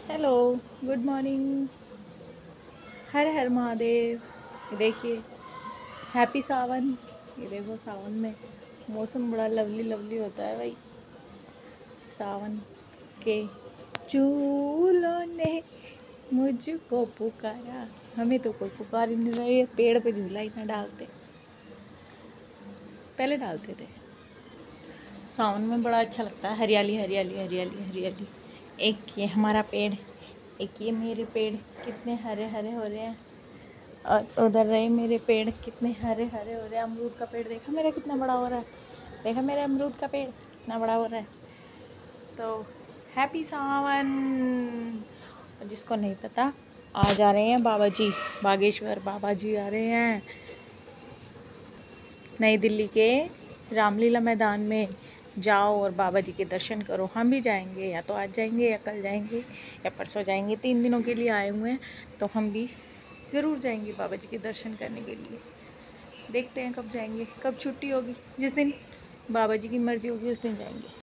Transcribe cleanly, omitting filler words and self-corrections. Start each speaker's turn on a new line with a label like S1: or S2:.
S1: Hello, good morning. हर हर महादेव। ये देखिए, हैप्पी सावन। ये देखो, सावन में मौसम बड़ा लवली लवली होता है भाई। सावन के चूलों ने मुझको पुकारा। हमें तो कोई पुकार ही नहीं रहा है। पेड़ पे झूला ही ना डालते, पहले डालते थे। सावन में बड़ा अच्छा लगता है, हरियाली हरियाली हरियाली हरियाली। एक ये हमारा पेड़, एक ये मेरे पेड़ कितने हरे हरे हो रहे हैं, और उधर रहे मेरे पेड़ कितने हरे हरे हो रहे हैं। अमरूद का पेड़ देखा मेरा कितना बड़ा हो रहा है। देखा मेरे अमरूद का पेड़ कितना बड़ा हो रहा है। तो हैप्पी सावन। और जिसको नहीं पता, आ जा रहे हैं बाबा जी, बागेश्वर बाबा जी आ रहे हैं नई दिल्ली के रामलीला मैदान में। जाओ और बाबा जी के दर्शन करो। हम भी जाएंगे, या तो आज जाएंगे या कल जाएंगे या परसों जाएंगे। 3 दिनों के लिए आए हुए हैं, तो हम भी ज़रूर जाएंगे बाबा जी के दर्शन करने के लिए। देखते हैं कब जाएंगे, कब छुट्टी होगी। जिस दिन बाबा जी की मर्ज़ी होगी उस दिन जाएंगे।